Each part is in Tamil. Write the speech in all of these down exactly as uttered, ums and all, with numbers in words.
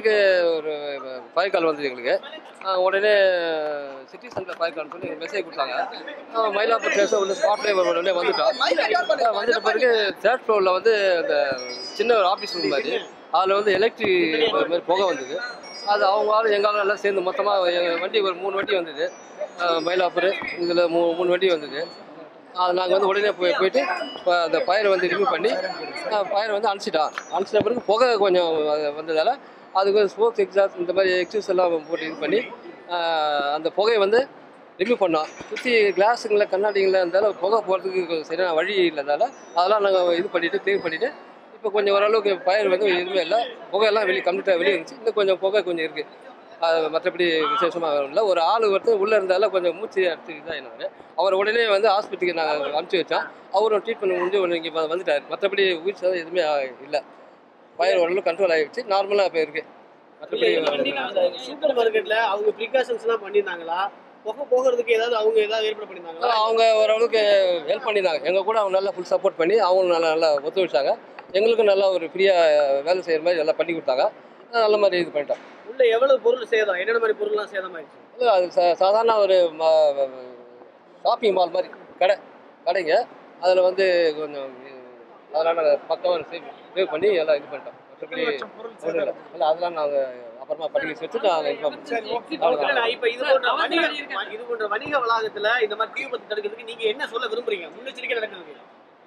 பிறகு ஒரு ஃபயர் கால் வந்தது எங்களுக்கு. உடனே சிட்டி சென்டர் ஃபயர் கால் சொல்லி மெசேஜ் கொடுத்தாங்க. மயிலாப்பூர் ஸ்டேஷன் உள்ள ஸ்பாட்லேயே உடனே வந்துட்டோம். வந்துட்ட பிறகு தேர்ட் ஃப்ளோரில் வந்து அந்த சின்ன ஒரு ஆஃபீஸ் ரூம் மாதிரி அதில் வந்து எலக்ட்ரிக் மாதிரி புகை வந்தது. அது அவங்க ஆள் எங்காலும் எல்லாம் சேர்ந்து மொத்தமாக எங்கள் வண்டி ஒரு மூணு வண்டி வந்தது. மயிலாப்பூர் இதில் மூ மூணு வண்டி வந்தது. அது நாங்கள் வந்து உடனே போய் போயிட்டு இப்போ அந்த ஃபயரை வந்து ரிமூவ் பண்ணி ஃபயரை வந்து அணைச்சிட்டோம். அணைச்சிட்ட பிறகு புகை கொஞ்சம் வந்ததால் அதுக்கு ஸ்மோக் எக்ஸாஸ்ட் இந்த மாதிரி எக்ஸஸ் எல்லாம் போட்டு இது பண்ணி அந்த புகையை வந்து ரிமூவ் பண்ணோம். சுற்றி கிளாஸுங்களில் கண்ணாடிகளில் இருந்தாலும் புகை போகிறதுக்கு சரியான வழி இல்லாதால அதெல்லாம் நாங்கள் இது பண்ணிவிட்டு க்ளீன் பண்ணிவிட்டு இப்போ கொஞ்சம் ஓரளவுக்கு ஃபயர் வந்து எதுவுமே இல்லை. புகையெல்லாம் வெளியே கம்ப்ளீட்டாக வெளியே இருந்துச்சு. இன்னும் கொஞ்சம் புகை கொஞ்சம் இருக்குது. அது மற்றபடி விசேஷமாக இல்லை. ஒரு ஆள் ஒருத்தர் உள்ளே இருந்தாலும் கொஞ்சம் மூச்சு எடுத்து இதாக என்ன அவர் உடனே வந்து ஹாஸ்பிட்டலுக்கு நாங்கள் அனுப்பிச்சி வச்சோம். அவரும் ட்ரீட்மெண்ட் முடிஞ்சு ஒன்று இங்கே வந்துட்டார். மற்றபடி உயிர் சேதம் எதுவுமே இல்லை. ஃபயர் ஓரளவு கண்ட்ரோல் ஆகிடுச்சு. நார்மலாக இப்போ இருக்குது. மற்றபடி சூப்பர் மார்க்கெட்டில் அவங்க ப்ரிகாஷன்ஸ்லாம் பண்ணியிருந்தாங்களா? புகை போகிறதுக்கு ஏதாவது அவங்க ஏதாவது ஏற்பாடு பண்ணியிருந்தாங்களா? அவங்க ஓரளவுக்கு ஹெல்ப் பண்ணியிருந்தாங்க. எங்கள் கூட அவங்க நல்லா ஃபுல் சப்போர்ட் பண்ணி அவங்களும் நல்லா நல்லா ஒத்துழைச்சாங்க. எங்களுக்கும் நல்லா ஒரு ஃப்ரீயாக வேலை செய்கிற மாதிரி நல்லா பண்ணி கொடுத்தாங்க. நல்ல மாதிரி இது பண்ணிட்டோம். உள்ள எவ்வளவு பொருள் சேதம், என்னென்ன மாதிரி பொருள்லாம் சேதமாயிடுச்சு? இல்லை அது சா சாதாரண ஒரு ஷாப்பிங் மால் மாதிரி கடை கடைங்க. அதில் வந்து கொஞ்சம் அதனால் பக்கம் சேவ் சேவ் பண்ணி எல்லாம் இது பண்ணிட்டோம். மற்றபடி ஒன்றும் இல்லை. இல்லை அதெல்லாம் நாங்கள் அப்புறமா பண்ணி வச்சுட்டு நாங்கள் இன்ஃபார்ம் பண்ணோம். இப்போ இது போன்ற வணிக இது போன்ற வணிக வளாகத்தில் இந்த மாதிரி தீ விபத்து தடுக்கிறதுக்கு நீங்கள் என்ன சொல்ல விரும்புறீங்க? முன்னெச்சரிக்கை நடக்குது.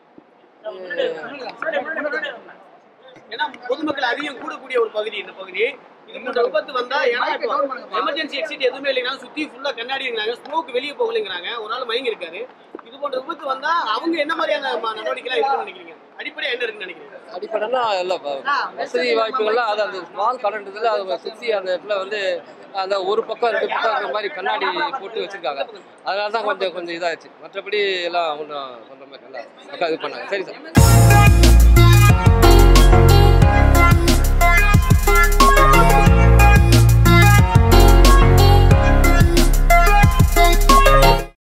ஏன்னா பொதுமக்கள் அதிகம் கூடக்கூடிய ஒரு பகுதி இந்த பகுதி. இது போன்ற விபத்து வந்தா ஏன்னா இப்போ எமர்ஜென்சி எக்ஸிட் எதுவுமே இல்லைன்னா சுற்றி ஃபுல்லாக கண்ணாடிங்கிறாங்க, ஸ்மோக் வெளியே போகலைங்கிறாங்க, ஒரு நாள் மயங்கி இருக்காரு. இது போன்ற விபத்து வந்தா அவங்க என்ன மாதிரியான நடவடிக்கைலாம் இருக்குன்னு நினைக்கிறீங்க? அடிப்படையாக என்ன இருக்குன்னு நினைக்கிறீங்க? அடிப்படைனா எல்லாம் வசதி வாய்ப்புகள்லாம் அது அந்த ஸ்மால் கரண்ட்ல அதை சுற்றி அந்த இடத்துல வந்து அந்த ஒரு பக்கம் ரெண்டு பக்கம் இருக்கிற மாதிரி கண்ணாடி போட்டு வச்சிருக்காங்க. அதனால தான் கொஞ்சம் கொஞ்சம் இதாகிடுச்சு. மற்றபடி எல்லாம் ஒன்றும் சொல்கிற மாதிரி நல்லா இது பண்ணாங்க. சரி சார்.